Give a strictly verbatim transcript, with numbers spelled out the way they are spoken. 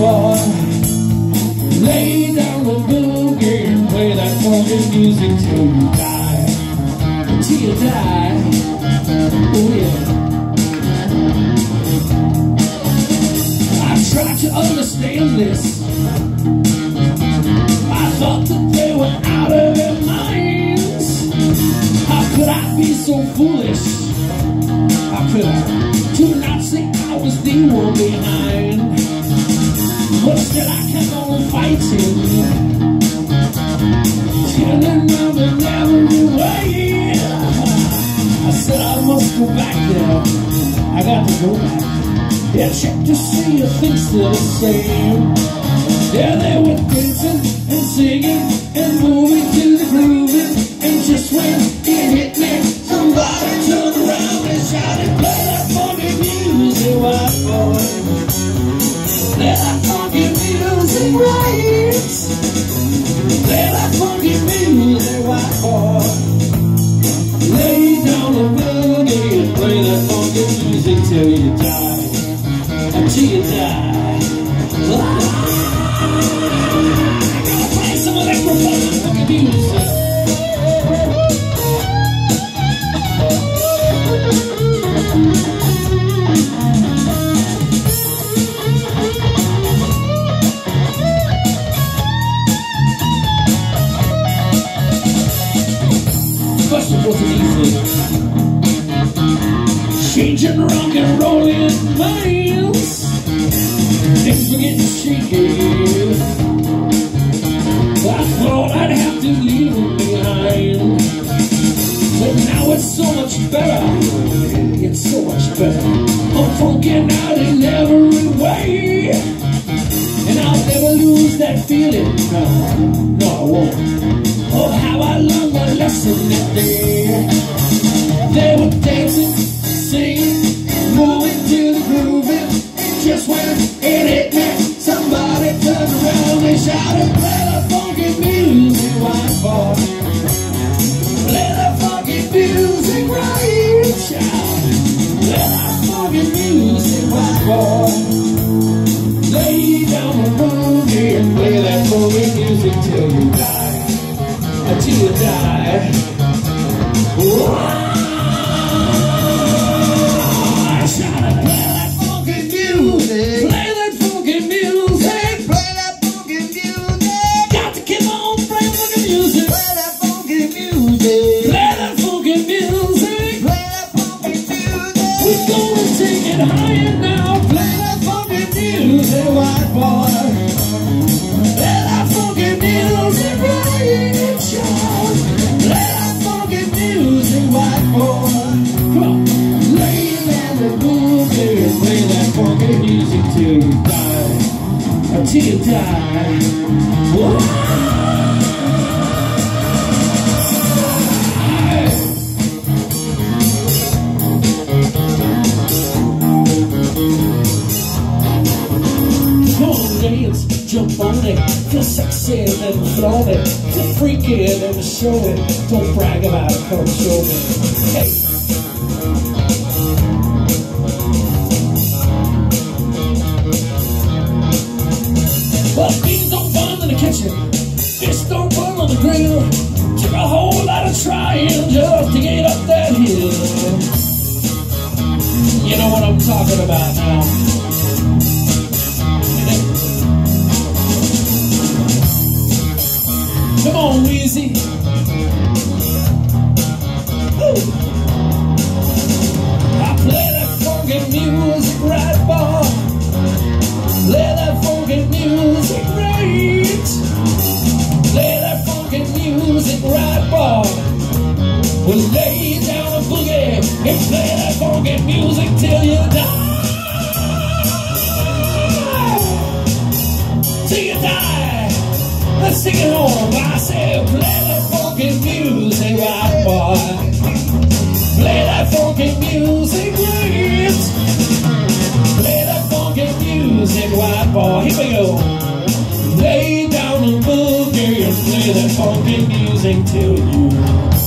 boy. Lay down the boogie and play that funky music till you die. Till you die. Oh yeah. I tried to understand this. I thought that they were out of their minds. How could I be so foolish? How could I to not see I was the one behind? But still I kept on fighting, telling them in every way. I said I must go back there. I got to go back. Yeah, check to see if things still the same. Yeah, they were dancing and singing and moving to the grooving. And just when it hit me, somebody turned around and shouted, play that funky music, white boy. Play that funky music, right? Play that funky music, white boy. Lay down the boogie and play that funky music till you die. Until you die. I'm gonna play some electro funky music. Changing rock and rolling minds, things were getting shaky. I thought I'd have to leave them behind, but now it's so much better. It's so much better. I'm funking out in every way, and I'll never lose that feeling. No, no, I won't. Oh, how I learned my lesson that day. They were dancing, singing, moving to the grooving. Just when it hit me, somebody turned around and shouted, play that funky music, white boy. Play that funky music, right, child. Play that funky music, white boy. Lay down the boogie and play that funky music till you die. Until you die. Whoa. Higher now, play that funky music, white boy. Play that funky music, right, child. Play that funky music, white boy. Come on, lay down the boogie and play that funky music till you die, until you die. Whoa. Jump on it, feel sexy and flown it, feel freaky and show it. Don't brag about it, come show me. Hey. Well, beans don't burn in the kitchen, fish don't burn on the grill. Took a whole lot of trying just to get up that hill. You know what I'm talking about now. Come on, Weezy. Woo. I play that funky music right, boy. Play that funky music right. Play that funky music right, boy. We'll lay down a boogie and play that funky music till you die. Till you die. Let's sing it home. I say, play that funky music, right, boy. Play that funky music, right. Play that funky music, right, boy. Here we go. Lay down the boogie and play that funky music till you